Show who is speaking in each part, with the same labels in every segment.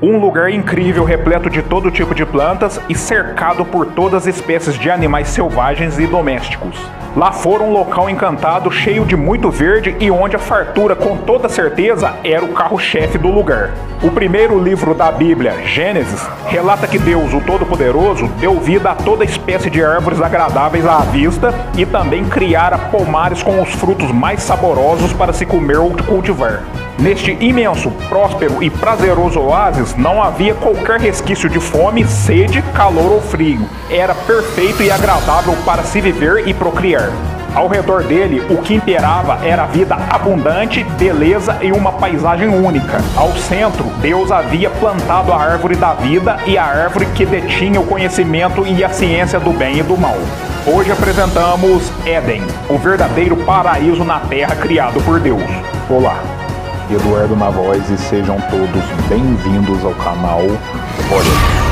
Speaker 1: Um lugar incrível, repleto de todo tipo de plantas e cercado por todas as espécies de animais selvagens e domésticos. Lá fora um local encantado, cheio de muito verde e onde a fartura, com toda certeza, era o carro-chefe do lugar. O primeiro livro da Bíblia, Gênesis, relata que Deus, o Todo-Poderoso, deu vida a toda espécie de árvores agradáveis à vista e também criara pomares com os frutos mais saborosos para se comer ou cultivar. Neste imenso, próspero e prazeroso oásis não havia qualquer resquício de fome, sede, calor ou frio. Era perfeito e agradável para se viver e procriar. Ao redor dele, o que imperava era vida abundante, beleza e uma paisagem única. Ao centro, Deus havia plantado a árvore da vida e a árvore que detinha o conhecimento e a ciência do bem e do mal. Hoje apresentamos Éden, o verdadeiro paraíso na terra criado por Deus. Olá, Eduardo na voz e sejam todos bem-vindos ao canal Olha.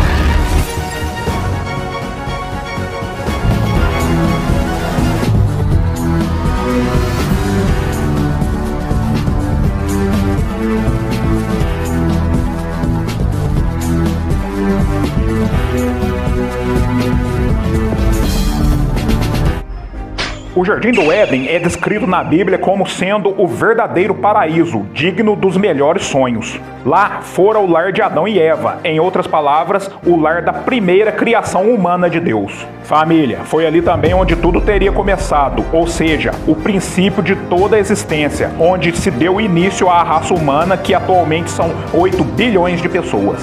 Speaker 1: O Jardim do Éden é descrito na Bíblia como sendo o verdadeiro paraíso, digno dos melhores sonhos. Lá fora o lar de Adão e Eva, em outras palavras, o lar da primeira criação humana de Deus. Família, foi ali também onde tudo teria começado, ou seja, o princípio de toda a existência, onde se deu início à raça humana que atualmente são 8 bilhões de pessoas.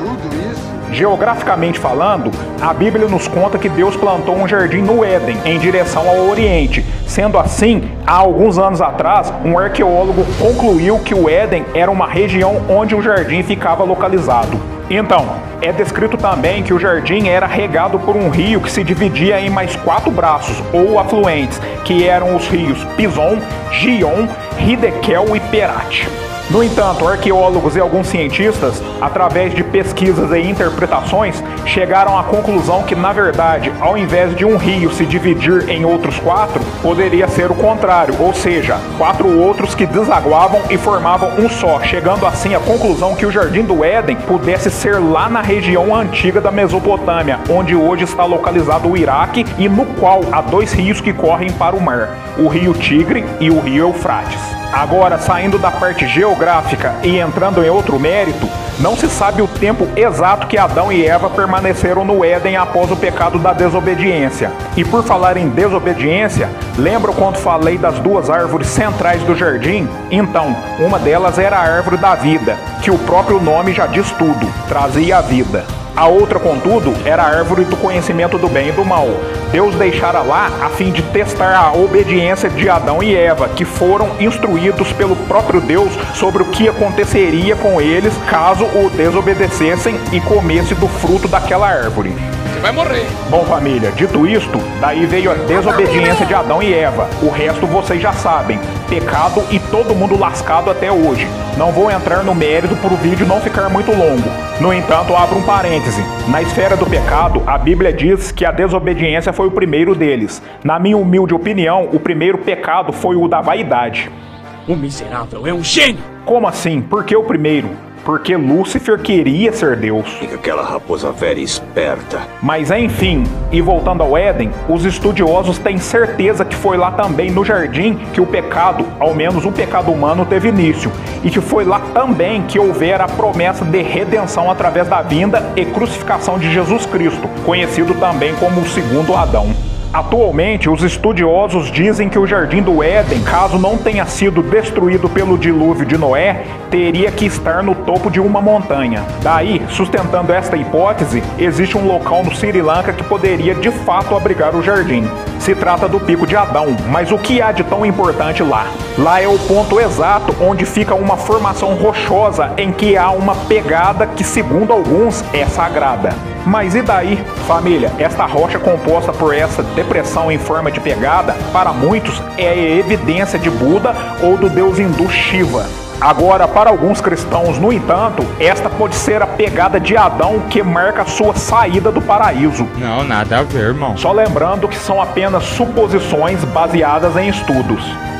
Speaker 1: Geograficamente falando, a Bíblia nos conta que Deus plantou um jardim no Éden, em direção ao Oriente. Sendo assim, há alguns anos atrás, um arqueólogo concluiu que o Éden era uma região onde o jardim ficava localizado. Então, é descrito também que o jardim era regado por um rio que se dividia em mais 4 braços, ou afluentes, que eram os rios Pison, Gion, Hiddekel e Perat. No entanto, arqueólogos e alguns cientistas, através de pesquisas e interpretações, chegaram à conclusão que, na verdade, ao invés de um rio se dividir em outros 4, poderia ser o contrário, ou seja, 4 outros que desaguavam e formavam um só, chegando assim à conclusão que o Jardim do Éden pudesse ser lá na região antiga da Mesopotâmia, onde hoje está localizado o Iraque e no qual há 2 rios que correm para o mar, o rio Tigre e o rio Eufrates. Agora, saindo da parte geográfica e entrando em outro mérito, não se sabe o tempo exato que Adão e Eva permaneceram no Éden após o pecado da desobediência. E por falar em desobediência, lembram quando falei das 2 árvores centrais do jardim? Então, uma delas era a árvore da vida, que o próprio nome já diz tudo, trazia a vida. A outra, contudo, era a árvore do conhecimento do bem e do mal. Deus deixara lá a fim de testar a obediência de Adão e Eva, que foram instruídos pelo próprio Deus sobre o que aconteceria com eles caso o desobedecessem e comessem do fruto daquela árvore.
Speaker 2: Você vai morrer.
Speaker 1: Bom, família, dito isto, daí veio a desobediência de Adão e Eva. O resto vocês já sabem. Pecado e todo mundo lascado até hoje. Não vou entrar no mérito para o vídeo não ficar muito longo. No entanto, abro um parêntese. Na esfera do pecado, a Bíblia diz que a desobediência foi o primeiro deles. Na minha humilde opinião, o primeiro pecado foi o da vaidade.
Speaker 2: O miserável é um gênio!
Speaker 1: Como assim? Por que o primeiro? Porque Lúcifer queria ser Deus.
Speaker 3: Aquela raposa velha esperta.
Speaker 1: Mas enfim, e voltando ao Éden, os estudiosos têm certeza que foi lá também no jardim que o pecado, ao menos o pecado humano, teve início. E que foi lá também que houvera a promessa de redenção através da vinda e crucificação de Jesus Cristo, conhecido também como o segundo Adão. Atualmente, os estudiosos dizem que o Jardim do Éden, caso não tenha sido destruído pelo dilúvio de Noé, teria que estar no topo de uma montanha. Daí, sustentando esta hipótese, existe um local no Sri Lanka que poderia de fato abrigar o jardim. Se trata do Pico de Adão, mas o que há de tão importante lá? Lá é o ponto exato onde fica uma formação rochosa em que há uma pegada que, segundo alguns, é sagrada. Mas e daí? Família, esta rocha composta por essa depressão em forma de pegada, para muitos é evidência de Buda ou do deus hindu Shiva. Agora, para alguns cristãos, no entanto, esta pode ser a pegada de Adão que marca a sua saída do paraíso.
Speaker 4: Não, nada a ver, irmão.
Speaker 1: Só lembrando que são apenas suposições baseadas em estudos.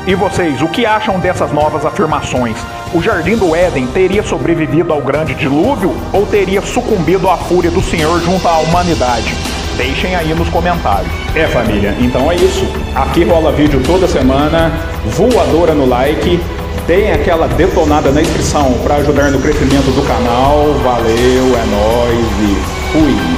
Speaker 1: E vocês, o que acham dessas novas afirmações? O Jardim do Éden teria sobrevivido ao grande dilúvio ou teria sucumbido à fúria do Senhor junto à humanidade? Deixem aí nos comentários.
Speaker 4: Família, então é isso. Aqui rola vídeo toda semana, voadora no like, deem aquela detonada na inscrição para ajudar no crescimento do canal. Valeu, é nóis e fui!